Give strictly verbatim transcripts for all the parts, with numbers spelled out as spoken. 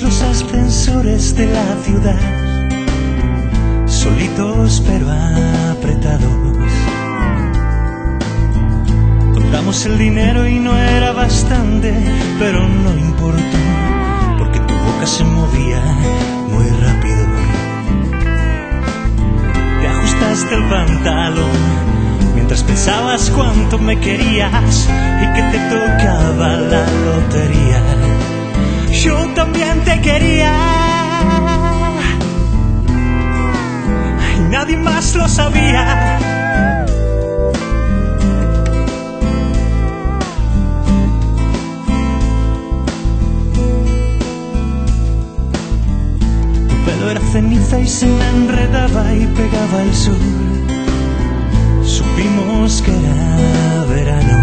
los ascensores de la ciudad, solitos pero apretados. Contamos el dinero y no era bastante, pero no importó, porque tu boca se movía muy rápido. Te ajustaste el pantalón mientras pensabas cuánto me querías y que te tocaba la lotería. Yo también te quería y nadie más lo sabía. Tu pelo era ceniza y se me enredaba y pegaba el sol. Supimos que era verano.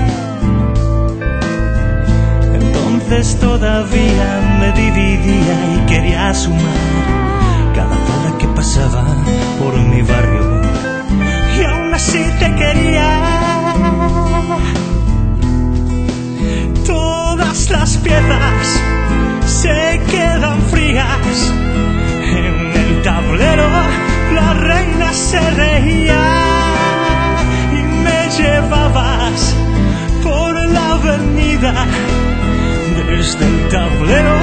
Entonces todavía me dividía y quería sumar cada falda que pasaba por mi barrio. Y aún así te quería. Todas las piezas se quedan frías. En el tablero la reina se reía. Llevabas por la avenida desde el tablero